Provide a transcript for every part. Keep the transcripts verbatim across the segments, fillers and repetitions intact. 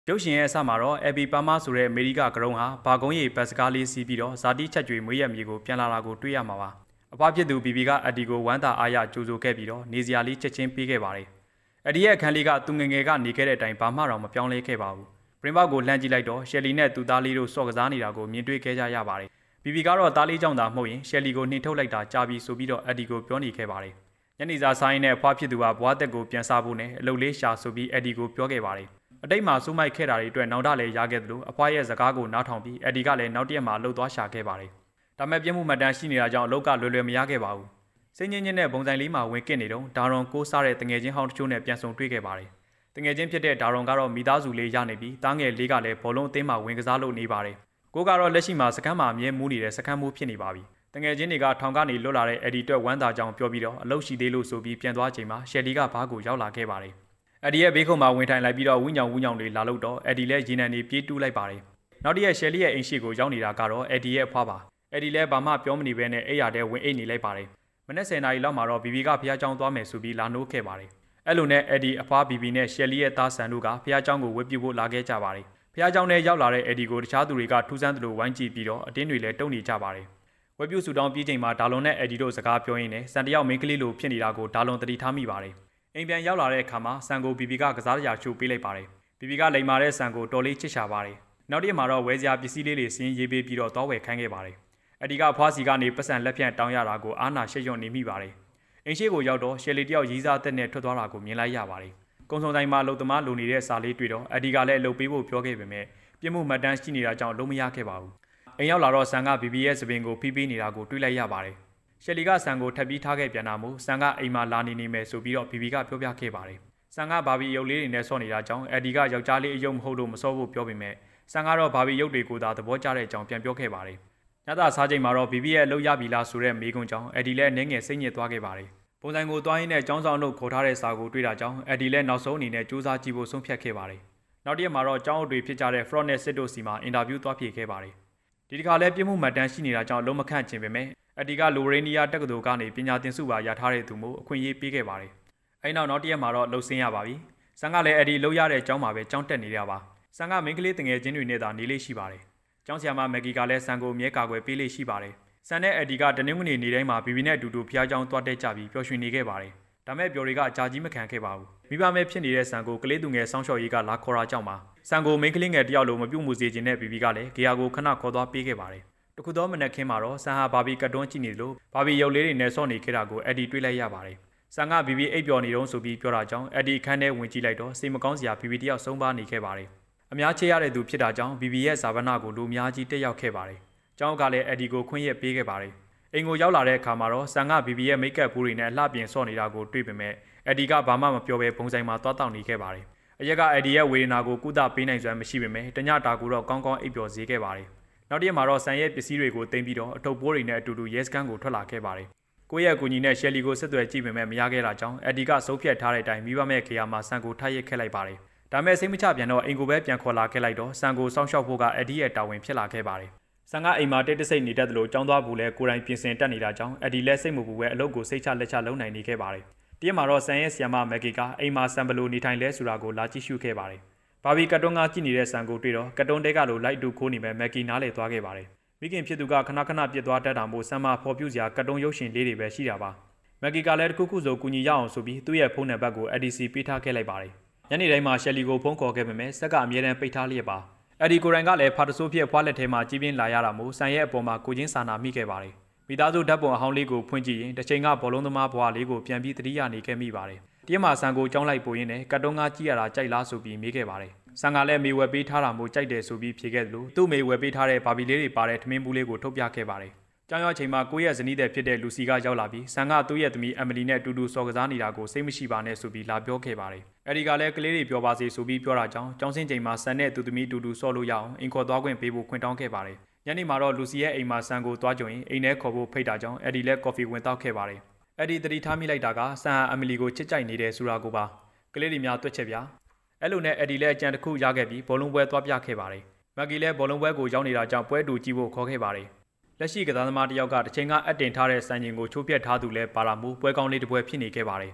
ရုပ်ရှင်ရဲ့အစမှာတော့အက်ဘီပါမာဆိုတဲ့အမေရိကကရုံးဟာဘာကုန်းရီဘတ်စကားလေးစီးပြီးတော့ဇာတိချက်ကြွေမွေးရမြေကိုပြန်လာတာကိုတွေ့ရမှာပါအဖွားဖြစ်သူဘီဘီကအက်ဒီကိုဝမ်းသာအားရကြိုဆိုခဲ့ပြီးတော့နေစရာလေးချက်ချင်းပေးခဲ့ပါတယ်အက်ဒီရဲ့အခန်းလေးကသူငငယ်ကနေခဲ့တဲ့အတိုင်းဘာမှတော့မပြောင်းလဲခဲ့ပါဘူးပရင်ဘောက်ကိုလှမ်းကြည့်လိုက်တော့ရှယ်လီနဲ့သူသားလေးတို့စော့ကစားနေတာကိုမြင်တွေ့ခဲ့ကြရပါတယ်ဘီဘီကတော့သားလေးကြောင့်သာမဟုတ်ရင်ရှယ်လီကိုနှင်ထုတ်လိုက်တာကြာပြီဆိုပြီးတော့အက်ဒီကိုပြောနေခဲ့ပါတယ်ညနေစာဆိုင်နဲ့အဖွားဖြစ်သူကဘွားတက်ကိုပြန်စားဖို့နဲ့အလုပ်လေးရှာဆိုပြီးအက်ဒီကိုပြောခဲ့ပါတယ်အတိတ်မှာစူးမိုက်ခဲ့တာတွေအတွက်နောက်ထလည်းရခဲ့သလိုအဖွားရဲ့စကားကိုနားထောင်ပြီးအက်ဒီကလည်းနောက်တရက်မှာလှုပ်သွားရှာခဲ့ပါတယ်။ဒါမဲ့ပြင်းမှုမှတ်တမ်းရှိနေတာကြောင့်အလုပ်ကလွယ်လွယ်မရခဲ့ပါဘူး။စိတ်ညစ်ညစ်နဲ့ဘုံဆိုင်လေးမှာဝင်ကစ်နေတော့ဒါရွန်ကိုစားတဲ့တငယ်ချင်းဟောင်းတချို့နဲ့ပြန်ဆုံတွေ့ခဲ့ပါတယ်။တငယ်ချင်းဖြစ်တဲ့ဒါရွန်ကတော့မိသားစုလေးရနေပြီးတားငယ်လေးကလည်းဘောလုံးအသင်းမှာဝင်ကစားလို့နေပါတယ်။ကိုကတော့လက်ရှိမှာစကမ်းမှာအမြဲမူးနေတဲ့စကမ်းမှုဖြစ်နေပါပြီ။တငယ်ချင်းတွေကထောင်ကနေလွတ်လာတဲ့အက်ဒီတွက်ဝမ်းသာကြောင်ပြောပြီးတော့အလုပ်ရှိသေးလို့ဆိုပြီးပြန်သွားချိန်မှာရှယ်လီကဘားကိုရောက်လာခဲ့ပါတယ်။အက်ဒီရဲ့ဘေးခုံမှာဝင်ထိုင်လိုက်ပြီးတော့ဝင်းညောင်ဝင်းညောင်တွေလာလို့တော့အက်ဒီလည်းရေနံနေပြေးတူးလိုက်ပါတယ်။နောက်တရက်ရှယ်လီရဲ့အိမ်ရှိကိုရောက်နေတာကတော့အက်ဒီရဲ့အဖွားပါ။အက်ဒီလည်းဘာမှပြောမနေဘဲနဲ့အိယာတဲ့ဝင်အိတ်နေလိုက်ပါတယ်။မနေ့ဆယ်နာရီလောက်မှာတော့ဘီဘီကဖះเจ้าသွားမယ်ဆိုပြီးလာနိုးခဲ့ပါတယ်။အဲ့လိုနဲ့အက်ဒီအဖွားဘီဘီနဲ့ရှယ်လီရဲ့သားဆန်တို့ကဖះเจ้าကိုဝတ်ပြုဖို့လာခဲ့ကြပါတယ်။ဖះเจ้าနဲ့ရောက်လာတဲ့အက်ဒီကိုတခြားသူတွေကထူးဆန်းသလိုဝိုင်းကြည့်ပြီးတော့အတင်းတွေလည်းတုံ့နေကြပါတယ်။ဝတ်ပြုဆူတောင်းပြီးချိန်မှာဒါလွန်နဲ့အက်ဒီတို့စကားပြောရင်းနဲ့စန်တယောက်မင်းကလေးလိုဖြစ်နေတာကိုဒါလွန်သတိထားမိပါတယ်။အိမ်ပြန်ရောက်လာတဲ့အခါမှာဆန်ကိုဘီဘီကကစားရာချိုးပေးလိုက်ပါတယ်။ဘီဘီကလိမ်မာတဲ့ဆန်ကိုတော်လေးချစ်ရှာပါတယ်။နောက်တစ်ရက်မှာတော့ဝဲစရာပစ္စည်းလေးတွေစင်းရေးပေးပြီးတော့တောဝယ်ခိုင်းခဲ့ပါတယ်။အဒီကအဖွားစီကနေပတ်စံလက်ဖြန့်တောင်းရတာကိုအာနာရှက်ရွံ့နေမိပါတယ်။အိမ်ရှိကိုရောက်တော့ရှယ်လီတယောက်ရီးစားသက်နဲ့ထွက်သွားတာကိုမြင်လိုက်ရပါတယ်။ကုံစုံတိုင်းမှာလုံသမားလုံနေတဲ့စာလေးတွေ့တော့အဒီကလည်းအလုပ်ပေးဖို့ပြောခဲ့ပေမဲ့ပြစ်မှုမှတ်တမ်းရှိနေတာကြောင့်လုံးမရခဲ့ပါဘူး။အိမ်ရောက်လာတော့ဆန်ကဘီဘီရဲ့စပင်ကိုဖိပေးနေတာကိုတွေ့လိုက်ရပါတယ်။ရှယ်လီကဆန်ကိုထပ်ပြီးထားခဲ့ပြန်တာမို့ဆန်ကအိမ်မှာလာနေနေမယ်ဆိုပြီးတော့ဘီဘီကပြောပြခဲ့ပါတယ်။ဆန်ကဘာဘီရုပ်လေးတွေနဲ့ဆော့နေတာကြောင့်အက်ဒီကယောက်ျားလေးအယုံမဟုတ်လို့မစော့ဖို့ပြောပေမဲ့ဆန်ကတော့ဘာဘီရုပ်တွေကိုသာသဘောကျတဲ့အကြောင်းပြန်ပြောခဲ့ပါတယ်။ညတာစားချိန်မှာတော့ဘီဘီရဲ့လှုပ်ရပြီလားဆိုတဲ့မေးခွန်းကြောင့်အက်ဒီလည်းနည်းငယ်စိတ်ညစ်သွားခဲ့ပါတယ်။ပုံစံကိုတွားရင်းနဲ့ចောင်းဆောင်လို့ခေါ်ထားတဲ့စာကိုတွေ့တာကြောင့်အက်ဒီလည်းနောက်ဆုံးအနေနဲ့စူးစမ်းကြည့်ဖို့ဆုံးဖြတ်ခဲ့ပါတယ်။နောက်တစ်ရက်မှာတော့ចောင်းအုပ်တွေဖြစ်ကြတဲ့ Frog နဲ့ Sid တို့စီမှာအင်တာဗျူးသွားဖြေခဲ့ပါတယ်။ဒီတစ်ခါလည်းပြစ်မှုမှတ်တမ်းရှိနေတာကြောင့်လုံးမခန့်ချင်ပေမဲ့အဒီကလိုရေနီယာတက္ကသိုလ်ကနေပညာသင်စုပါရထားတဲ့သူမို့အခွင့်အရေးပေးခဲ့ပါတယ်။အဲဒီနောက်နောက်တရက်မှာတော့လှုပ်ဆင်းရပါပြီ။ဆန်ကလည်းအဒီလှုပ်ရတဲ့အကြောင်းမှာပဲကြောင်းတက်နေရပါ။ဆန်ကမင်းကလေးတငယ်ချင်းတွေနဲ့သာနေလေးရှိပါတယ်။ကျောင်းဆရာမမက်ဂီကလည်းဆန်ကိုအမြဲကာကွယ်ပေးလေးရှိပါတယ်။ဆန်နဲ့အဒီကတနင်္ဂနွေနေ့တိုင်းမှာဘီဘီနဲ့အတူတူဖျားချောင်းသွားတက်ကြပြီးပျော်ရွှင်နေခဲ့ပါတယ်။ဒါမဲ့ပျော်တွေကကြာကြီးမခံခဲ့ပါဘူး။မိဘမဲ့ဖြစ်နေတဲ့ဆန်ကိုကလေးသူငယ်ဆောင်းလျှော်ရေးကလာခေါ်တာကြောင့်ပါ။ဆန်ကိုမင်းကလေးငယ်တယောက်လိုမပြုတ်မှုစေခြင်းနဲ့ဘီဘီကလည်းဂေယာကိုခဏခေါ်သွားပေးခဲ့ပါတယ်။တခုသောမနက်ခင်းမှာတော့ဆန်ဟာဘာဘီကတ်တွန်းကြည့်နေလို့ဘာဘီရုပ်လေးတွေနဲ့ဆော့နေခဲ့တာကိုအက်ဒီတွေ့လိုက်ရပါတယ်။ဆန်ကဘီဘီအိပ်ပျော်နေတုံးဆိုပြီးပြောတာကြောင့်အက်ဒီခန်းထဲဝင်ကြည့်လိုက်တော့စိတ်မကောင်းစရာဘီဘီတယောက်ဆုံးပါနေခဲ့ပါတယ်။အများချေရတဲ့သူဖြစ်တာကြောင့်ဘီဘီရဲ့ဇာဝနာကိုလူအများကြီးတက်ရောက်ခဲ့ပါတယ်။ကျောင်းကလည်းအက်ဒီကိုခွင့်ရပေးခဲ့ပါတယ်။အိမ်ကိုရောက်လာတဲ့အခါမှာတော့ဆန်ကဘီဘီရဲ့မိတ်ကပ်ဘူးတွေနဲ့အလှပြင်ဆော့နေတာကိုတွေ့ပေမဲ့အက်ဒီကဘာမှမပြောဘဲဘုံဆိုင်မှာသွားတောက်နေခဲ့ပါတယ်။အရက်ကအက်ဒီရဲ့ဝေဒနာကိုကုသပေးနိုင်စွမ်းမရှိပေမဲ့တညတာကိုတော့ကောင်းကောင်းအိပ်ပျော်စေခဲ့ပါတယ်။နောက်တစ်ရက်မှာတော့ဆန်ရဲ့ပစ္စည်းတွေကိုတင်ပြီးတော့အထုပ်ပိုးတွေနဲ့အတူတူရဲစခန်းကိုထွက်လာခဲ့ပါတယ်။ကိုယ့်ရဲ့ကူညီနဲ့ရှယ်လီကိုဆက်သွယ်ကြည့်ပေမဲ့မရခဲ့တာကြောင့်အက်ဒီကစုပ်ဖြတ်ထားတဲ့အတိုင်းမိဘမဲ့ခေယာမှာဆန်ကိုထားရစ်ခဲ့လိုက်ပါတယ်။ဒါမဲ့စိတ်မချပြန်တော့အိမ်ကိုပဲပြန်ခေါ်လာခဲ့လိုက်တော့ဆန်ကိုစောင့်ရှောက်ဖို့ကအက်ဒီရဲ့တာဝန်ဖြစ်လာခဲ့ပါတယ်။ဆန်ကအိမ်မှာတိတ်တဆိတ်နေတတ်တယ်လို့ကြောင်းသွားဘူးလဲကိုယ်တိုင်ပြင်ဆင်တက်နေတာကြောင့်အက်ဒီလည်းစိတ်မပူပဲအလုပ်ကိုစိတ်ချလက်ချလုပ်နိုင်နေခဲ့ပါတယ်။တရက်မှာတော့ဆန်ရဲ့ဆီယမမက်ဂီကအိမ်မှာဆန်ဘလိုနေထိုင်လဲဆိုတာကိုလာကြည့်ရှုခဲ့ပါတယ်။ဘာဘီကတ်တွန်းကကြည့်နေတဲ့ဆန်ကိုတွေ့တော့ကတ်တွန်းတဲကလိုလိုက်တူခိုးနေမဲ့မက်ဂီနားလေသွားခဲ့ပါတယ်။မိခင်ဖြစ်သူကခဏခဏပြစ်သွားတတ်တာမို့ဆန်မဖော်ပြစရာကတ်တွန်းရုပ်ရှင်လေးတွေပဲရှိတာပါ။မက်ဂီကလည်းတခုခုဆိုကူညီရအောင်ဆိုပြီးသူ့ရဲ့ဖုန်းနံပါတ်ကို အက်ဒီစီပေးထားခဲ့လိုက်ပါတယ်။ညနေတိုင်းမှာရှယ်လီကိုဖုန်းခေါ်ခဲ့ပေမဲ့စက်ကအမြဲတမ်းပိတ်ထားလျက်ပါ။အက်ဒီကိုရိုင်ကလည်းဖာတဆိုးဖြစ်ဖွားလက်ထဲမှာကြီးပြင်းလာရတာမို့ဆန်ရဲ့အပေါ်မှာကိုချင်းစာနာမိခဲ့ပါတယ်။မိသားစုဓာတ်ပုံအဟောင်းလေးကိုဖွင့်ကြည့်ရင်တစ်ချိန်ကဘောလုံးသမားဘွားလေးကိုပြန်ပြီးတတိယနေခဲ့မိပါတယ်။တရက်မှာဆန်ကိုကြောင်းလိုက်ပို့ရင်းနဲ့ကတ်တွန်းကကြည့်ရတာကြိုက်လားဆိုပြီးမေးခဲ့ပါတယ်။ဆန်ကလည်းမေဝယ်ပေးထားတာမို့ကြိုက်တယ်ဆိုပြီးဖြေခဲ့တယ်လို့သူ့မေဝယ်ပေးထားတဲ့ဘာဘီလေးတွေပါတဲ့ထမင်းဘူးလေးကိုထုတ်ပြခဲ့ပါတယ်။ကျောင်းရောက်ချိန်မှာကိုယ့်ရဲ့ဇနီးတဲ့ဖြစ်တဲ့လူစီကရောက်လာပြီးဆန်ကသူ့ရဲ့သမီးအမလီနဲ့အတူတူစော်ကစားနေတာကိုစိတ်မရှိပါနဲ့ဆိုပြီးလာပြောခဲ့ပါတယ်။အဲဒီကလည်းကလေးတွေပြောပါစေဆိုပြီးပြောတာကြောင့်ကျောင်းစင်းချိန်မှာဆန်နဲ့သူ့သမီးအတူတူဆော့လို့ရအောင်အင်ခေါ်သွားခွင့်ပေးဖို့ခွင့်တောင်းခဲ့ပါတယ်။ညနေမှာတော့လူစီရဲ့အိမ်မှာဆန်ကိုသွားကြုံရင်အိမ်ထဲခေါ်ဖို့ဖိတ်တာကြောင့်အဲဒီလည်းကော်ဖီဝင်တောက်ခဲ့ပါတယ်။အဲဒီတတိထားမိလိုက်တာကဆန်ဟာအမလီကိုချစ်ကြိုက်နေတယ်ဆိုတာကိုပါကလေးတွေများတွက်ချက်ပြ။အဲ့လိုနဲ့အက်ဒီလည်းအကြံတစ်ခုရခဲ့ပြီးဘောလုံးပွဲသွားပြခဲ့ပါတယ်။မက်ဂီလည်းဘောလုံးပွဲကိုရောက်နေတာကြောင့်ပွဲတူကြည့်ဖို့ခေါ်ခဲ့ပါတယ်။လက်ရှိကစားသမားတစ်ယောက်ကတစ်ချိန်ကအပ်တင်ထားတဲ့စံချိန်ကိုချိုးပြတ်ထားသူလည်းပါလာမှုပွဲကောင်းလေးတစ်ပွဲဖြစ်နေခဲ့ပါတယ်။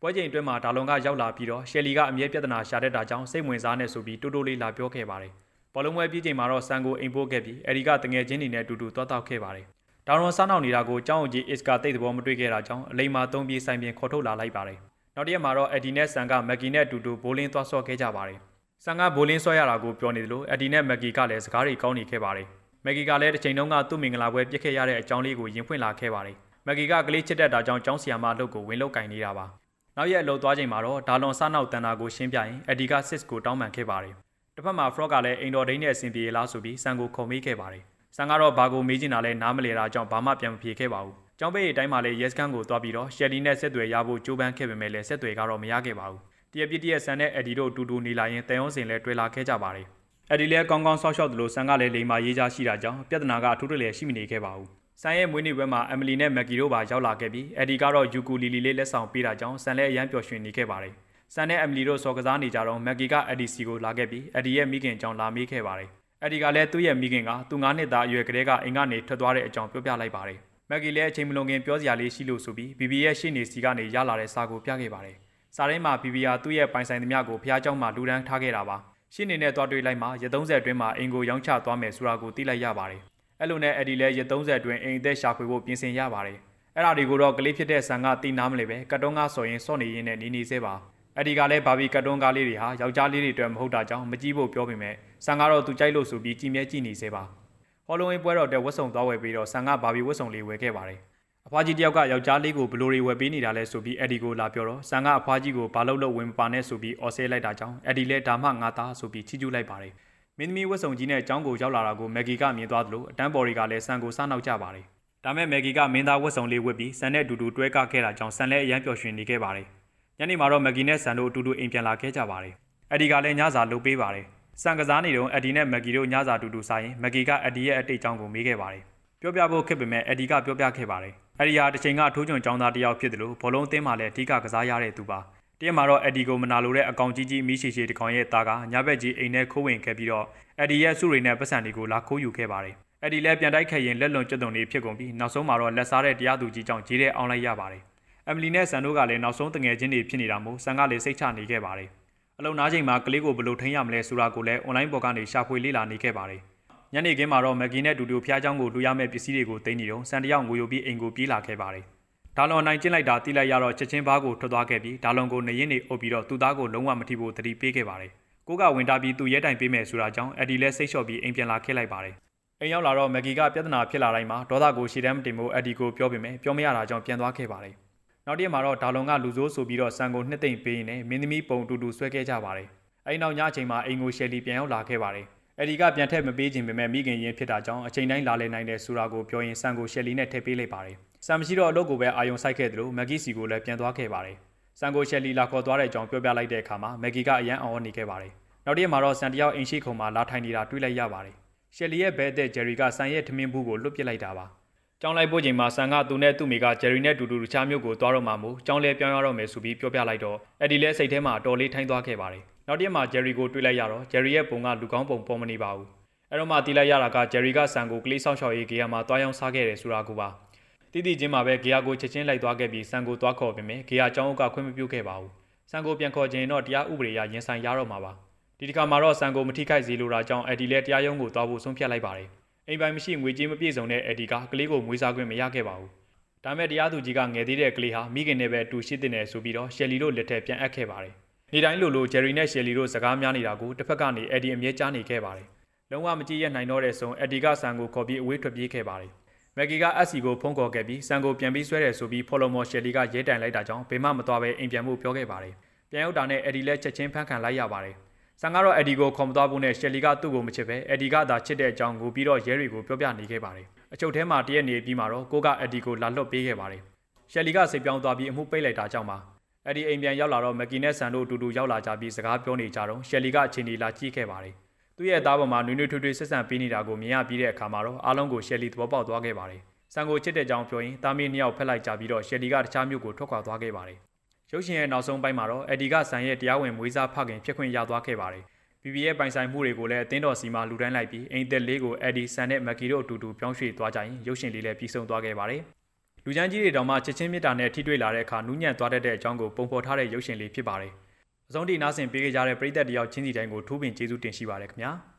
ပွဲချိန်အတွင်းမှာဒါလွန်ကရောက်လာပြီးတော့ရှယ်လီကအမြဲပြဿနာရှာတတ်တာကြောင့်စိတ်ဝင်စားနေဆိုပြီးတူတူလေးလာပြောခဲ့ပါတယ်ဘောလုံးပွဲပြီးချိန်မှာတော့ဆန်ကိုအိမ်ပို့ခဲ့ပြီးအဲဒီကတငယ်ချင်းတွေနဲ့တူတူသွားတောက်ခဲ့ပါတယ်ဒါလွန်စားနောက်နေတာကိုကျောင်းအကြီးအစ်ကတိတ်သဘောမတွေ့ခဲ့တာကြောင့်အလိမ္မာသုံးပြီးဆိုင်ပြင်ခေါ်ထုတ်လာလိုက်ပါတယ်နောက်တစ်ရက်မှာတော့အက်ဒီနဲ့ဆန်ကမက်ကီနဲ့အတူတူဘိုးလင်းသွားဆော့ခဲ့ကြပါတယ်ဆန်ကဘိုးလင်းဆော့ရတာကိုပြောနေတယ်လို့အက်ဒီနဲ့မက်ကီကလည်းစကားတွေကောင်းနေခဲ့ပါတယ်မက်ကီကလည်းတစ်ချိန်လုံးကသူ့မင်္ဂလာပွဲပြစ်ခဲ့ရတဲ့အကြောင်းလေးကိုရင်ဖွင့်လာခဲ့ပါတယ်မက်ကီကကလေးချစ်တတ်တာကြောင့်ကျောင်းဆီယာမအလုပ်ကိုဝင်လုပ်ကင်နေတာပါနောက်ရက်အလုပ်သွားချိန်မှာတော့ဒါလွန်စားနောက်တန်တာကိုရှင်းပြရင်အက်ဒီကစစ်ကိုတောင်းပန်ခဲ့ပါတယ်တစ်ဖက်မှာ Frog ကလည်းအိမ်တော်ဒိန်းနဲ့အဆင်ပြေလားဆိုပြီးဆန်ကိုခုံမေးခဲ့ပါတယ်ဆန်ကတော့ဘာကိုမေးချင်တာလဲနားမလည်တာကြောင့်ဘာမှပြန်မဖြေခဲ့ပါဘူးကျောင်းပိတ်အတိုင်းမှာလည်း yes ကန်ကိုသွားပြီးတော့ရှယ်လီနဲ့ဆက်သွယ်ရဖို့ကြိုးပမ်းခဲ့ပေမဲ့လည်းဆက်သွယ်ကတော့မရခဲ့ပါဘူးတရပြစ်တရဆန်နဲ့အက်ဒီတို့အတူတူနေလာရင်တန်ရုံးစင်လည်းတွေ့လာခဲ့ကြပါတယ်အက်ဒီလည်းကောင်းကောင်းဆောက်ရှောက်သလိုဆန်ကလည်းလိမ်မာရေးချရှိတာကြောင့်ပြဿနာကအထူးတလဲရှိမနေခဲ့ပါဘူးဆန်ရဲ့မွေးနေ့ပွဲမှာအမ်မလီနဲ့မက်ကီတို့ပါရောက်လာခဲ့ပြီးအက်ဒီကတော့ယူကူလီလီလေးလက်ဆောင်ပေးတာကြောင့်ဆန်လည်းအရန်ပျော်ရွှင်နေခဲ့ပါတယ်ဆန်နဲ့အမ်မလီတို့စော်ကစားနေကြတော့မက်ကီကအက်ဒီစီကိုလာခဲ့ပြီးအက်ဒီရဲ့မိခင်ကြောင့်လာမေးခဲ့ပါတယ်အက်ဒီကလည်းသူ့ရဲ့မိခင်ကသူငါးနှစ်သားအရွယ်ကလေးကအိမ်ကနေထွက်သွားတဲ့အကြောင်းပြောပြလိုက်ပါတယ်မက်ကီလည်းအချိန်မလွန်ခင်ပြောစရာလေးရှိလို့ဆိုပြီးဘီဘီရဲ့ရှေ့နေစီကနေရလာတဲ့စာကိုပြခဲ့ပါတယ်စာရင်းမှာဘီဘီဟာသူ့ရဲ့ပိုင်ဆိုင်သမျှကိုဖျားเจ้าမှာလူဒန်းထားခဲ့တာပါရှေ့နေနဲ့တွားတွေ့လိုက်မှရက်သုံးဆယ်အတွင်းမှာအိမ်ကိုရောင်းချသွားမယ်ဆိုတာကိုသိလိုက်ရပါတယ်အဲ့လိုနဲ့အက်ဒီလည်းရက်သုံးဆယ်အတွင်းအိမ်အသက်ရှာဖွေဖို့ပြင်ဆင်ရပါတယ်အဲ့ဒါတွေကိုတော့ကလေးဖြစ်တဲ့ဆန်ကသိနားမလဲပဲကတ်တုံးကားဆိုရင်စော့နေရင်းနဲ့နေနေစေပါအက်ဒီကလည်းဘာဘီကတ်တုံးကားလေးတွေဟာယောက်ျားလေးတွေအတွက်မဟုတ်တာကြောင့်မကြည့်ဖို့ပြောပေမဲ့ဆန်ကတော့သူကြိုက်လို့ဆိုပြီးကြည်မြဲကြည့်နေစေပါဟော်လိုဝင်းပွဲတော်တဲ့ဝတ်စုံသွားဝယ်ပြီးတော့ဆန်ကဘာဘီဝတ်စုံလေးဝယ်ခဲ့ပါတယ်အဖွားကြီးတယောက်ကယောက်ျားလေးကိုဘလိုတွေဝယ်ပေးနေတာလဲဆိုပြီးအက်ဒီကိုလာပြောတော့ဆန်ကအဖွားကြီးကိုဘာလို့လို့ဝင်မပါနဲ့ဆိုပြီးအော်ဆဲလိုက်တာကြောင့်အက်ဒီလည်းဒါမှငါသားဆိုပြီးချီးကျူးလိုက်ပါတယ်မင်းသမီးဝတ်စုံကြီးနဲ့အကြောင်းကိုရောက်လာတာကိုမက်ကီကမြင်သွားသလိုအတန်းပေါ်တွေကလည်းဆန်ကိုစားနောက်ကြပါတယ်ဒါမဲ့မက်ကီကမင်းသားဝတ်စုံလေးဝတ်ပြီးဆန်နဲ့အတူတူတွဲကခဲ့တာကြောင့်ဆန်လည်းအရန်ပျော်ရွှင်နေခဲ့ပါတယ်ညနေမှာတော့မက်ကီနဲ့ဆန်တို့အတူတူအိမ်ပြန်လာခဲ့ကြပါတယ်အက်ဒီကလည်းညစာလုပ်ပေးပါတယ်ဆန်ကစားနေတော့အက်ဒီနဲ့မက်ကီတို့ညစာအတူတူစားရင်မက်ကီကအက်ဒီရဲ့အတိတ်အကြောင်းကိုမေးခဲ့ပါတယ်ပြောပြဖို့ခက်ပေမဲ့အက်ဒီကပြောပြခဲ့ပါတယ်အက်ဒီဟာတစ်ချိန်ကထိုးချွန်ចောင်းသားတစ်ယောက်ဖြစ်တယ်လို့ဘောလုံးအသင်းမှာလည်းအဓိကကစားရတဲ့သူပါတရက်မှာတော့အက်ဒီကိုမနာလိုတဲ့အကောင်ကြီးကြီးမီးရှည်ရှည်တစ်ကောင်ရဲ့သားကညဘက်ကြီးအိမ်ထဲခိုးဝင်ခဲ့ပြီးတော့အက်ဒီရဲ့စုတွေနဲ့ပတ်စံတွေကိုလာခိုးယူခဲ့ပါတယ်အက်ဒီလည်းပြန်တိုက်ခဲ့ရင်လက်လွန်ကျွတ်တုံတွေဖြစ်ကုန်ပြီးနောက်ဆုံးမှာတော့လက်စားတဲ့တရားသူကြီးကြောင့်ကြီးတဲ့အောင်လိုက်ရပါတယ်အမ်မလီနဲ့ဆန်တို့ကလည်းနောက်ဆုံးတငယ်ချင်းတွေဖြစ်နေတာမို့ဆန်ကလည်းစိတ်ချနေခဲ့ပါတယ်အလုံနားချိန်မှာကလေးကိုဘယ်လိုထိန်းရမလဲဆိုတာကိုလည်းအွန်လိုင်းပေါ်ကနေရှာဖွေလေ့လာနေခဲ့ပါတယ်ညနေခင်းမှာတော့မက်ကီနဲ့တူတူဖျားเจ้าကိုလူရမဲ့ပစ္စည်းတွေကိုသိမ်းနေတော့ဆန်တယောက်ငိုယိုပြီးအိမ်ကိုပြေးလာခဲ့ပါတယ်ဒါလွန်နိုင်ကျင်းလိုက်တာတိလိုက်ရတော့ချက်ချင်းဘားကိုထွက်သွားခဲ့ပြီးဒါလွန်ကိုနေရင်နေအုပ်ပြီးတော့သူ့သားကိုလုံးဝမထိဖို့တတိပေးခဲ့ပါတယ်ကိုကဝင်တာပြီးသူရဲတိုင်ပေးမယ်ဆိုတာကြောင့်အက်ဒီလည်းစိတ်လျှော့ပြီးအိမ်ပြန်လာခဲ့လိုက်ပါတယ်အိမ်ရောက်လာတော့မက်ကီကပြဿနာဖြစ်လာတိုင်းမှာဒေါသကိုရှေ့တန်းမတင်ဖို့အက်ဒီကိုပြောပေမဲ့ပြောမရတာကြောင့်ပြန်သွားခဲ့ပါတယ်နောက်တရက်မှာတော့ဒါလွန်ကလူဆိုးဆိုပြီးတော့ဆန်ကိုနှစ်သိမ့်ပေးရင်လည်းမင်းသမီးပုံတူတူဆွဲခဲ့ကြပါတယ်အဲဒီနောက်ညအချိန်မှာအိမ်ကိုရှယ်လီပြန်ရောက်လာခဲ့ပါတယ်အက်ဒီကပြန်ထည့်မပေးခြင်းပေမဲ့မိခင်ရင်ဖြစ်တာကြောင့်အချိန်တိုင်းလာလည်နိုင်တဲ့ဆိုတာကိုပြောရင်ဆန်ကိုရှယ်လီနဲ့ထည့်ပေးလိုက်ပါတယ်ဆန်မရှိတော့အလုပ်ကိုပဲအာယုံဆိုင်ခဲ့တယ်လို့မက်ကီစီကိုလည်းပြန်သွားခဲ့ပါတယ်ဆန်ကိုရှယ်လီလာခေါ်သွားတဲ့အကြောင်းပြောပြလိုက်တဲ့အခါမှာမက်ကီကအရန်အောင်နေခဲ့ပါတယ်နောက်တရက်မှာတော့ဆန်တယောက်အိမ်ရှိခုံမှာလာထိုင်နေတာတွေ့လိုက်ရပါတယ်ရှယ်လီရဲ့ဘဲတဲ့ဂျယ်ရီကဆန်ရဲ့ထမင်းဘူးကိုလွတ်ပစ်လိုက်တာပါကျောင်းလိုက်ပို့ချိန်မှာဆန်ကသူနဲ့သူ့မိကဂျယ်ရီနဲ့တူတူတခြားမျိုးကိုသွားတော့မှမို့ကျောင်းလဲပြောင်းရတော့မယ်ဆိုပြီးပြောပြလိုက်တော့အက်ဒီလည်းစိတ်ထဲမှာအတော်လေးထိုင်းသွားခဲ့ပါတယ်နောက်တရက်မှာဂျယ်ရီကိုတွေ့လိုက်ရတော့ဂျယ်ရီရဲ့ပုံကလူကောင်းပုံပေါ်မနေပါဘူးအဲ့တော့မှတီးလိုက်ရတာကဂျယ်ရီကဆန်ကိုကလေးဆောက်ရှောက်ရေးဂေယာမှာတွားရောက်စားခဲ့တယ်ဆိုတာကိုပါတီးတီချင်းမှာပဲဂေယာကိုချက်ချင်းလိုက်သွားခဲ့ပြီးဆန်ကိုတွားခေါ်ပေမဲ့ဂေယာကျောင်းအုပ်ကခွင့်မပြုခဲ့ပါဘူးဆန်ကိုပြန်ခေါ်ခြင်းတော့တရားဥပဒေအရရင်ဆိုင်ရတော့မှာပါဒီတစ်ခါမှာတော့ဆန်ကိုမထိခိုက်စေလိုတာကြောင့်အက်ဒီလည်းတရားရုံးကိုတွားဖို့ဆုံးဖြတ်လိုက်ပါတယ်အိမ်ပိုင်မရှိငွေကြေးမပြည့်စုံတဲ့အက်ဒီကကလေးကိုမွေးစားခွင့်မရခဲ့ပါဘူးဒါမဲ့တရားသူကြီးကငယ်သေးတဲ့ကလေးဟာမိခင်နဲ့ပဲအတူရှိတဲ့နယ်ဆိုပြီးတော့ရှယ်လီတို့လက်ထက်ပြန်အပ်ခဲ့ပါတယ်နေတိုင်းလိုလိုဂျယ်ရီနဲ့ရှယ်လီတို့စကားများနေတာကိုတစ်ဖက်ကနေအက်ဒီအမြဲကြားနေခဲ့ပါတယ်လုံးဝမကြည့်ရနိုင်တော့တဲ့ဆုံအက်ဒီကဆန်ကိုခေါ်ပြီးအဝေးထွက်ပြေးခဲ့ပါတယ်မက်ကီကအက်စီကိုဖုန်းခေါ်ခဲ့ပြီးဆန်ကိုပြန်ပြီးဆွဲတယ်ဆိုပြီးဖော်လိုမော်ရှယ်လီကရဲတိုင်လိုက်တာကြောင့်ဘေးမမသွားပဲအိမ်ပြန်ဖို့ပြောခဲ့ပါတယ်ပြန်ရောက်တာနဲ့အက်ဒီလည်းချက်ချင်းဖမ်းခံလိုက်ရပါတယ်ဆန်ကတော့အက်ဒီကိုခေါ်မသွားဘူးနဲ့ရှယ်လီကသူ့ကိုမချစ်ပဲအက်ဒီကသာချစ်တဲ့အကြောင်းကိုပြီးတော့ရဲတွေကိုပြောပြနေခဲ့ပါတယ်အချုပ်ထဲမှာတရက်နေပြီးမှတော့ကိုကအက်ဒီကိုလာလွတ်ပေးခဲ့ပါတယ်ရှယ်လီကစိတ်ပြောင်းသွားပြီးအမှုပိတ်လိုက်တာကြောင့်ပါအက်ဒီအိမ်ပြန်ရောက်လာတော့မက်ကီနဲ့ဆန်တို့အတူတူရောက်လာကြပြီးစကားပြောနေကြတော့ရှယ်လီကအချိန်ကြီးလာကြည့်ခဲ့ပါတယ်သူ့ရဲ့သားပေါ်မှာနွေးနွေးထွေးထွေးဆက်ဆံပေးနေတာကိုမြင်ရပြီးတဲ့အခါမှာတော့အားလုံးကိုရှယ်လီသဘောပေါက်သွားခဲ့ပါတယ်ဆန်ကိုချစ်တဲ့ကြောင်းပြောရင်တာမီနှစ်ယောက်ဖက်လိုက်ကြပြီးတော့ရှယ်လီကတခြားမြို့ကိုထွက်ခွာသွားခဲ့ပါတယ်ရုပ်ရှင်ရဲ့နောက်ဆုံးပိုင်းမှာတော့အက်ဒီကဆန်ရဲ့တရားဝင်မွေးစားဖခင်ဖြစ်ခွင့်ရသွားခဲ့ပါတယ်ဘီဘီရဲ့ပိုင်ဆိုင်မှုတွေကိုလည်းအသင်းတော်စီမှာလူတိုင်းလိုက်ပြီးအိမ်သက်လေးကိုအက်ဒီဆန်နဲ့မက်ကီတို့အတူတူပြောင်းရွှေ့သွားကြရင်ရုပ်ရှင်လေးလည်းပြီးဆုံးသွားခဲ့ပါတယ်လူချမ်းကြီးတွေတောင်မှချက်ချင်းမြစ်တာနဲ့ထိတွေ့လာတဲ့အခါနူးညံ့သွားတတ်တဲ့အကြောင်းကိုပုံဖော်ထားတဲ့ရုပ်ရှင်လေးဖြစ်ပါတယ်အဆုံးထိနားဆင်ပေးကြတဲ့ပရိသတ်တယောက်ချင်းစီတိုင်းကိုထိုးပင်ကျေးဇူးတင်ရှိပါတယ်ခင်ဗျာ